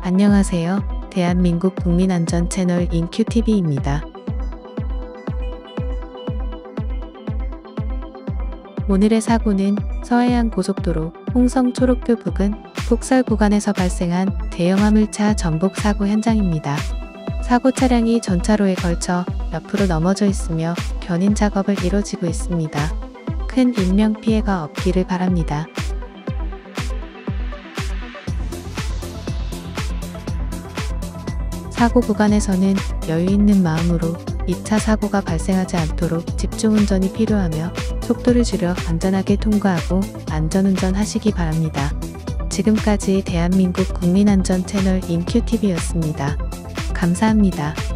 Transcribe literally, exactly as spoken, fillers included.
안녕하세요. 대한민국 국민안전 채널 인큐티비입니다. 오늘의 사고는 서해안 고속도로 홍성 초록교 부근 폭설 구간에서 발생한 대형 화물차 전복 사고 현장입니다. 사고 차량이 전차로에 걸쳐 옆으로 넘어져 있으며 견인 작업을 이뤄지고 있습니다. 큰 인명피해가 없기를 바랍니다. 사고 구간에서는 여유 있는 마음으로 이 차 사고가 발생하지 않도록 집중운전이 필요하며 속도를 줄여 안전하게 통과하고 안전운전 하시기 바랍니다. 지금까지 대한민국 국민안전 채널 인큐티비였습니다. 감사합니다.